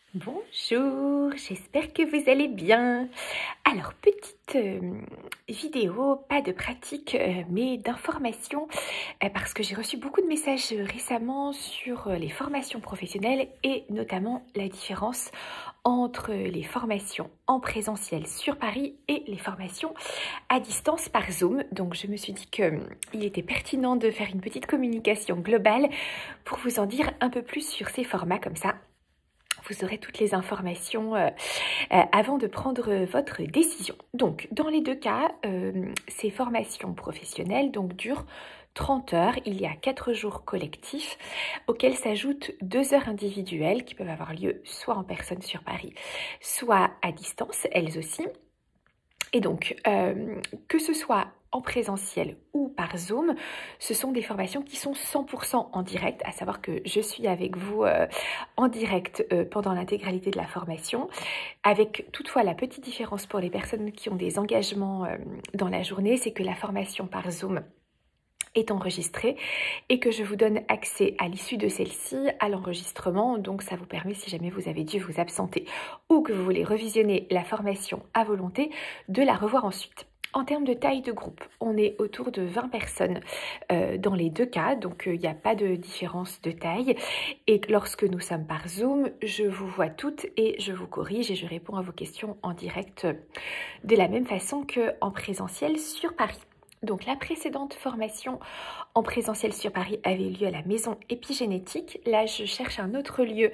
Bonjour, j'espère que vous allez bien. Alors, petite vidéo, pas de pratique, mais d'information, parce que j'ai reçu beaucoup de messages récemment sur les formations professionnelles et notamment la différence entre les formations en présentiel sur Paris et les formations à distance par Zoom. Donc, je me suis dit qu'il était pertinent de faire une petite communication globale pour vous en dire un peu plus sur ces formats comme ça. Vous aurez toutes les informations avant de prendre votre décision. Donc, dans les deux cas, ces formations professionnelles durent 30 heures. Il y a 4 jours collectifs auxquels s'ajoutent 2 heures individuelles qui peuvent avoir lieu soit en personne sur Paris, soit à distance, elles aussi. Et donc, que ce soit en présentiel ou par Zoom, ce sont des formations qui sont 100% en direct, à savoir que je suis avec vous en direct pendant l'intégralité de la formation, avec toutefois la petite différence pour les personnes qui ont des engagements dans la journée, c'est que la formation par Zoom est enregistrée et que je vous donne accès à l'issue de celle-ci à l'enregistrement. Donc ça vous permet, si jamais vous avez dû vous absenter ou que vous voulez revisionner la formation à volonté, de la revoir ensuite. En termes de taille de groupe, on est autour de 20 personnes dans les deux cas, donc il n'y a pas de différence de taille. Et lorsque nous sommes par Zoom, je vous vois toutes et je vous corrige et je réponds à vos questions en direct de la même façon qu'en présentiel sur Paris. Donc la précédente formation en présentiel sur Paris avait lieu à la maison épigénétique. Là, je cherche un autre lieu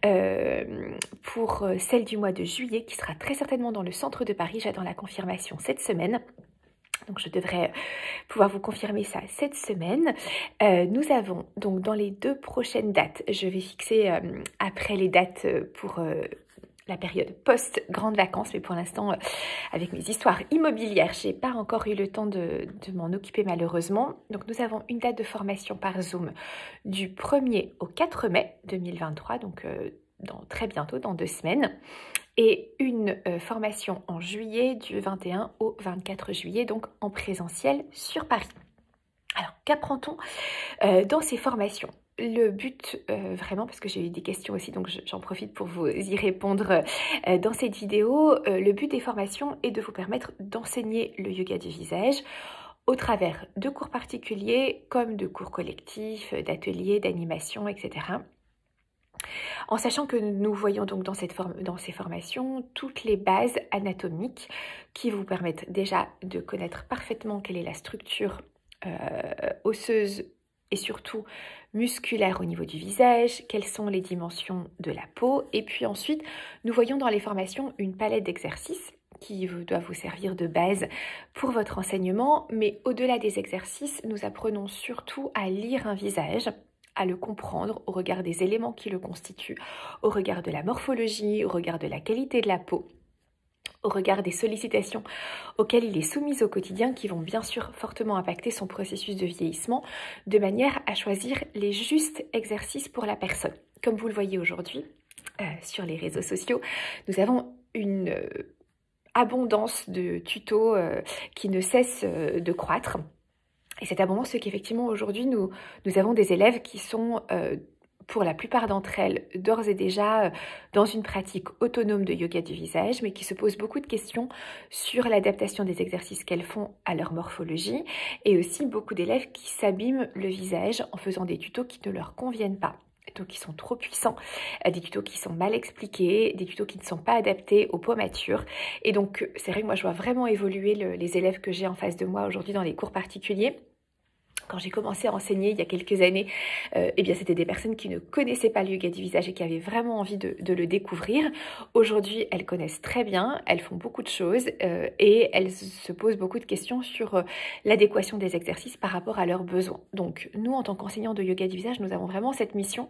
pour celle du mois de juillet qui sera très certainement dans le centre de Paris. J'attends la confirmation cette semaine. Donc je devrais pouvoir vous confirmer ça cette semaine. Nous avons donc dans les 2 prochaines dates, je vais fixer après les dates pour la période post-grandes vacances, mais pour l'instant, avec mes histoires immobilières, j'ai pas encore eu le temps de m'en occuper malheureusement. Donc nous avons une date de formation par Zoom du 1er au 4 mai 2023, donc très bientôt, dans 2 semaines. Et une formation en juillet du 21 au 24 juillet, donc en présentiel sur Paris. Alors, qu'apprend-on dans ces formations ? Le but, vraiment, parce que j'ai eu des questions aussi, donc j'en profite pour vous y répondre dans cette vidéo. Le but des formations est de vous permettre d'enseigner le yoga du visage au travers de cours particuliers comme de cours collectifs, d'ateliers, d'animations, etc. En sachant que nous voyons donc dans ces formations toutes les bases anatomiques qui vous permettent déjà de connaître parfaitement quelle est la structure osseuse et surtout musculaire au niveau du visage, quelles sont les dimensions de la peau. Et puis ensuite, nous voyons dans les formations une palette d'exercices qui doit vous servir de base pour votre enseignement. Mais au-delà des exercices, nous apprenons surtout à lire un visage, à le comprendre au regard des éléments qui le constituent, au regard de la morphologie, au regard de la qualité de la peau, au regard des sollicitations auxquelles il est soumis au quotidien qui vont bien sûr fortement impacter son processus de vieillissement, de manière à choisir les justes exercices pour la personne. Comme vous le voyez aujourd'hui sur les réseaux sociaux, nous avons une abondance de tutos qui ne cessent de croître. Et c'est abondant ce qu'effectivement aujourd'hui nous avons des élèves qui sont pour la plupart d'entre elles d'ores et déjà dans une pratique autonome de yoga du visage, mais qui se posent beaucoup de questions sur l'adaptation des exercices qu'elles font à leur morphologie, et aussi beaucoup d'élèves qui s'abîment le visage en faisant des tutos qui ne leur conviennent pas. Des tutos qui sont trop puissants, des tutos qui sont mal expliqués, des tutos qui ne sont pas adaptés aux peaux matures. Et donc c'est vrai que moi je vois vraiment évoluer les élèves que j'ai en face de moi aujourd'hui dans les cours particuliers. Quand j'ai commencé à enseigner il y a quelques années, eh bien c'était des personnes qui ne connaissaient pas le yoga du visage et qui avaient vraiment envie de le découvrir. Aujourd'hui, elles connaissent très bien, elles font beaucoup de choses et elles se posent beaucoup de questions sur l'adéquation des exercices par rapport à leurs besoins. Donc nous, en tant qu'enseignants de yoga du visage, nous avons vraiment cette mission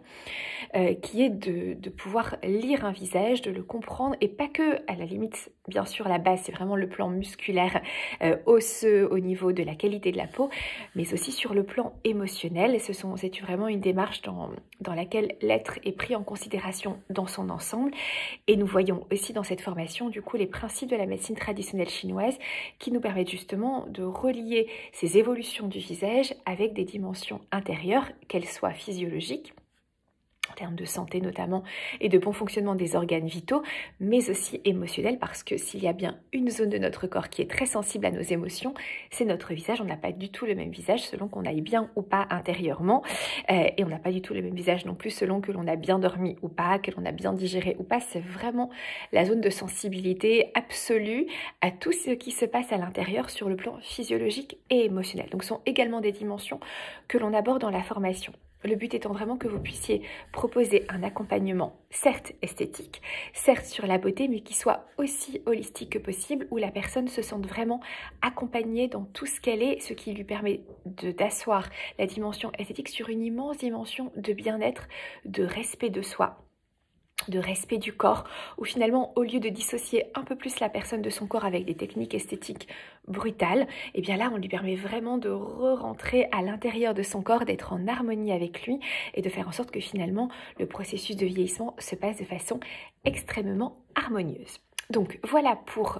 qui est de pouvoir lire un visage, de le comprendre, et pas que, à la limite, bien sûr, la base, c'est vraiment le plan musculaire, osseux, au niveau de la qualité de la peau, mais aussi sur le plan émotionnel. C'est vraiment une démarche dans laquelle l'être est pris en considération dans son ensemble. Et nous voyons aussi dans cette formation, du coup, les principes de la médecine traditionnelle chinoise qui nous permettent justement de relier ces évolutions du visage avec des dimensions intérieures, qu'elles soient physiologiques en termes de santé notamment, et de bon fonctionnement des organes vitaux, mais aussi émotionnels, parce que s'il y a bien une zone de notre corps qui est très sensible à nos émotions, c'est notre visage. On n'a pas du tout le même visage selon qu'on aille bien ou pas intérieurement, et on n'a pas du tout le même visage non plus selon que l'on a bien dormi ou pas, que l'on a bien digéré ou pas. C'est vraiment la zone de sensibilité absolue à tout ce qui se passe à l'intérieur sur le plan physiologique et émotionnel. Donc ce sont également des dimensions que l'on aborde dans la formation. Le but étant vraiment que vous puissiez proposer un accompagnement, certes esthétique, certes sur la beauté, mais qui soit aussi holistique que possible, où la personne se sente vraiment accompagnée dans tout ce qu'elle est, ce qui lui permet d'asseoir la dimension esthétique sur une immense dimension de bien-être, de respect de soi, de respect du corps, où finalement, au lieu de dissocier un peu plus la personne de son corps avec des techniques esthétiques brutales, et bien là, on lui permet vraiment de re-rentrer à l'intérieur de son corps, d'être en harmonie avec lui et de faire en sorte que finalement, le processus de vieillissement se passe de façon extrêmement harmonieuse. Donc voilà pour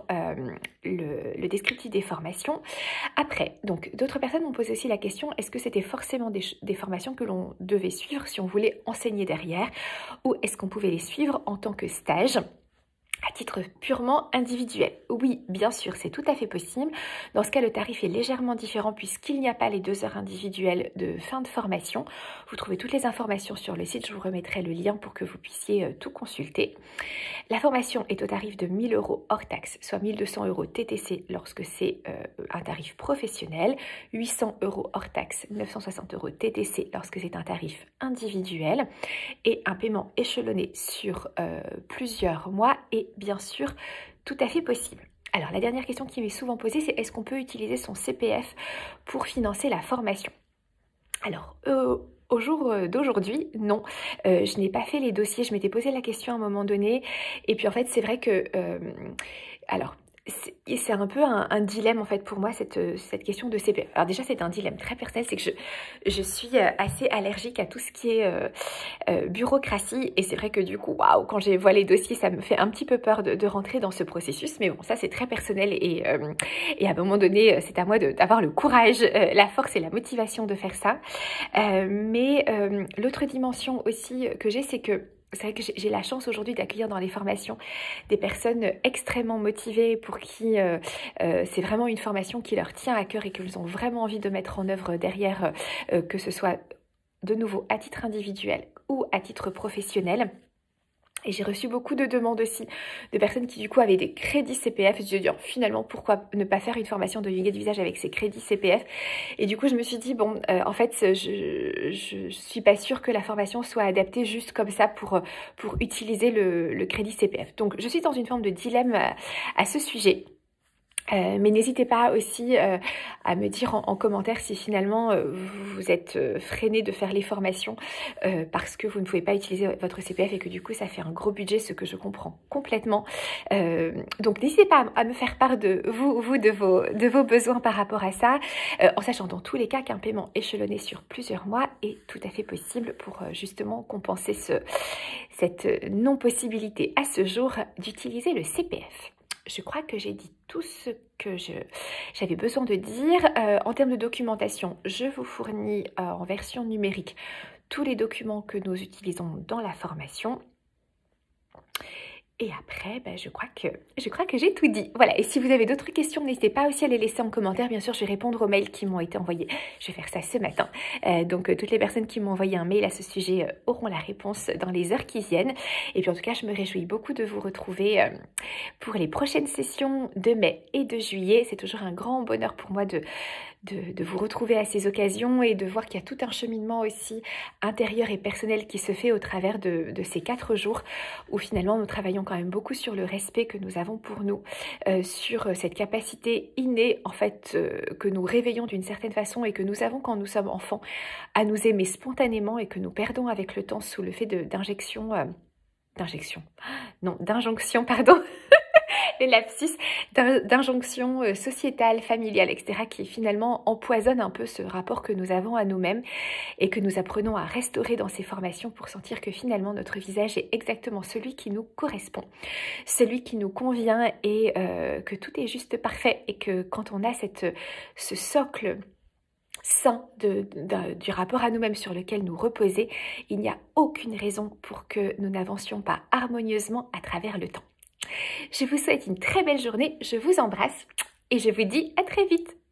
le descriptif des formations. Après, donc d'autres personnes m'ont posé aussi la question, est-ce que c'était forcément des formations que l'on devait suivre si on voulait enseigner derrière, ou est-ce qu'on pouvait les suivre en tant que stage à titre purement individuel? Oui, bien sûr, c'est tout à fait possible. Dans ce cas, le tarif est légèrement différent puisqu'il n'y a pas les 2 heures individuelles de fin de formation. Vous trouvez toutes les informations sur le site, je vous remettrai le lien pour que vous puissiez tout consulter. La formation est au tarif de 1 000 € hors taxe, soit 1 200 € TTC lorsque c'est un tarif professionnel, 800 € hors taxe, 960 € TTC lorsque c'est un tarif individuel, et un paiement échelonné sur plusieurs mois est bien sûr tout à fait possible. Alors la dernière question qui m'est souvent posée, c'est est-ce qu'on peut utiliser son CPF pour financer la formation? Alors, au jour d'aujourd'hui, non. Je n'ai pas fait les dossiers, je m'étais posé la question à un moment donné. Et puis en fait, c'est vrai que... alors, c'est un peu un dilemme en fait pour moi cette question de CPF. Alors déjà c'est un dilemme très personnel, c'est que je suis assez allergique à tout ce qui est bureaucratie, et c'est vrai que du coup waouh, quand je vois les dossiers ça me fait un petit peu peur de rentrer dans ce processus, mais bon ça c'est très personnel, et à un moment donné c'est à moi d'avoir le courage, la force et la motivation de faire ça. Mais l'autre dimension aussi que j'ai, c'est que c'est vrai que j'ai la chance aujourd'hui d'accueillir dans les formations des personnes extrêmement motivées pour qui c'est vraiment une formation qui leur tient à cœur et qu'elles ont vraiment envie de mettre en œuvre derrière, que ce soit de nouveau à titre individuel ou à titre professionnel. Et j'ai reçu beaucoup de demandes aussi de personnes qui du coup avaient des crédits CPF. Et je me dis finalement pourquoi ne pas faire une formation de yoga du visage avec ces crédits CPF. Et du coup je me suis dit bon en fait je suis pas sûre que la formation soit adaptée juste comme ça pour utiliser le crédit CPF. Donc je suis dans une forme de dilemme à ce sujet. Mais n'hésitez pas aussi à me dire en commentaire si finalement vous êtes freiné de faire les formations parce que vous ne pouvez pas utiliser votre CPF et que du coup ça fait un gros budget, ce que je comprends complètement. Donc n'hésitez pas à me faire part de de vos besoins par rapport à ça, en sachant dans tous les cas qu'un paiement échelonné sur plusieurs mois est tout à fait possible pour justement compenser cette non-possibilité à ce jour d'utiliser le CPF. Je crois que j'ai dit tout ce que j'avais besoin de dire. En termes de documentation, je vous fournis en version numérique tous les documents que nous utilisons dans la formation. Et après, je crois que j'ai tout dit. Voilà, et si vous avez d'autres questions, n'hésitez pas aussi à les laisser en commentaire. Bien sûr, je vais répondre aux mails qui m'ont été envoyés. Je vais faire ça ce matin. Donc, toutes les personnes qui m'ont envoyé un mail à ce sujet auront la réponse dans les heures qui viennent. Et puis, en tout cas, je me réjouis beaucoup de vous retrouver pour les prochaines sessions de mai et de juillet. C'est toujours un grand bonheur pour moi de vous retrouver à ces occasions et de voir qu'il y a tout un cheminement aussi intérieur et personnel qui se fait au travers de ces 4 jours où finalement nous travaillons quand même beaucoup sur le respect que nous avons pour nous, sur cette capacité innée en fait que nous réveillons d'une certaine façon et que nous avons quand nous sommes enfants à nous aimer spontanément et que nous perdons avec le temps sous le fait d'injonction, pardon, les lapsus, d'injonctions sociétales, familiales, etc. qui finalement empoisonnent un peu ce rapport que nous avons à nous-mêmes et que nous apprenons à restaurer dans ces formations pour sentir que finalement notre visage est exactement celui qui nous correspond, celui qui nous convient et que tout est juste parfait et que quand on a ce socle sain du rapport à nous-mêmes sur lequel nous reposer, il n'y a aucune raison pour que nous n'avancions pas harmonieusement à travers le temps. Je vous souhaite une très belle journée, je vous embrasse et je vous dis à très vite.